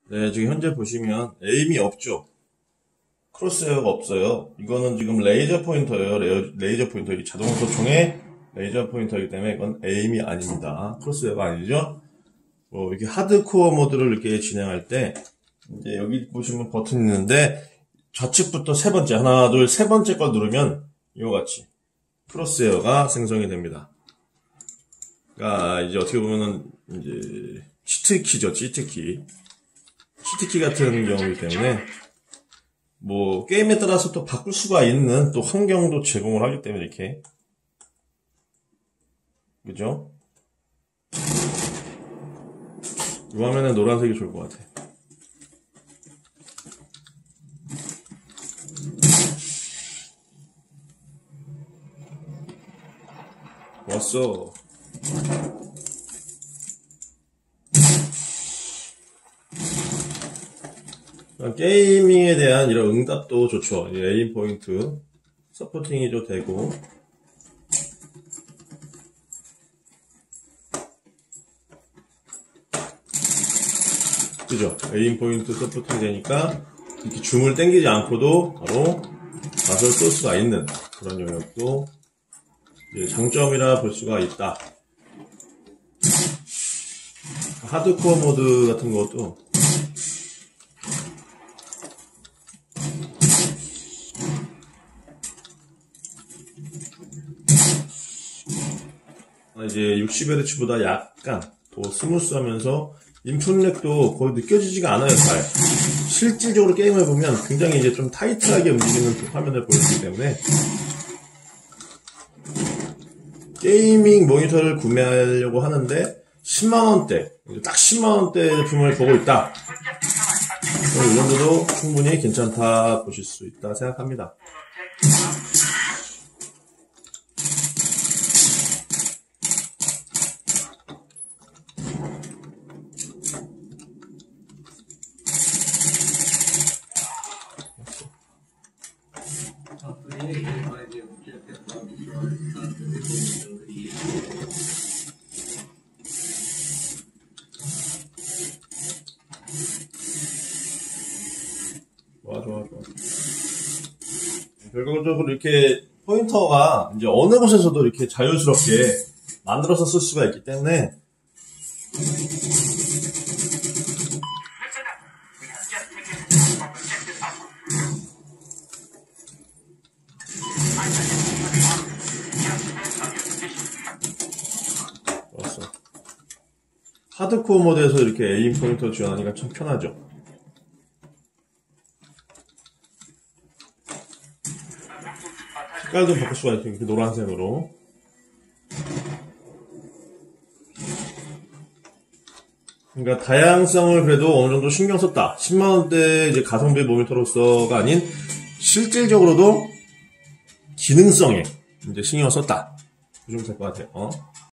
네, 지금 현재 보시면 에임이 없죠. 크로스헤어가 없어요. 이거는 지금 레이저 포인터예요. 레이저 포인터. 이 자동 소총의 레이저 포인터이기 때문에 이건 에임이 아닙니다. 크로스헤어가 아니죠. 이렇게 하드코어 모드를 이렇게 진행할 때 이제 여기 보시면 버튼이 있는데 좌측부터 세 번째, 하나, 둘, 세 번째 걸 누르면 이와 같이 크로스헤어가 생성이 됩니다. 그러니까 이제 어떻게 보면은 이제 치트키죠, 치트키. 치트키 같은 경우이기 때문에 게임에 따라서 또 바꿀 수가 있는 또 환경도 제공을 하기 때문에 이렇게, 그죠? 이 화면에 노란색이 좋을 것 같아. 왔어. 게이밍에 대한 이런 응답도 좋죠. 에임 포인트 서포팅이도 되고, 그죠? 에임 포인트 서포팅 되니까 이렇게 줌을 당기지 않고도 바로 맛을 쏠 수가 있는 그런 영역도 장점이라 볼 수가 있다. 하드코어 모드 같은 것도 이제 60Hz보다 약간 더 스무스하면서 인풋렉도 거의 느껴지지가 않아요. 잘 실질적으로 게임을 보면 굉장히 이제 좀 타이트하게 움직이는 화면을 보여주기 때문에 게이밍 모니터를 구매하려고 하는데 10만원대, 딱 10만원대 제품을 보고 있다. 이 정도도 충분히 괜찮다 보실 수 있다 생각합니다. 좋아. 결과적으로 이렇게 포인터가 이제 어느 곳에서도 이렇게 자유스럽게 만들어서 쓸 수가 있기 때문에 좋았어. 하드코어 모드에서 이렇게 에임 포인터 지원하니까 참 편하죠. 색깔도 바꿀 수가 있고, 이렇게 노란색으로. 그러니까 다양성을 그래도 어느 정도 신경 썼다. 10만원대 이제 가성비 모니터로서가 아닌 실질적으로도 기능성에 이제 신경 썼다. 그 정도 될 것 같아요.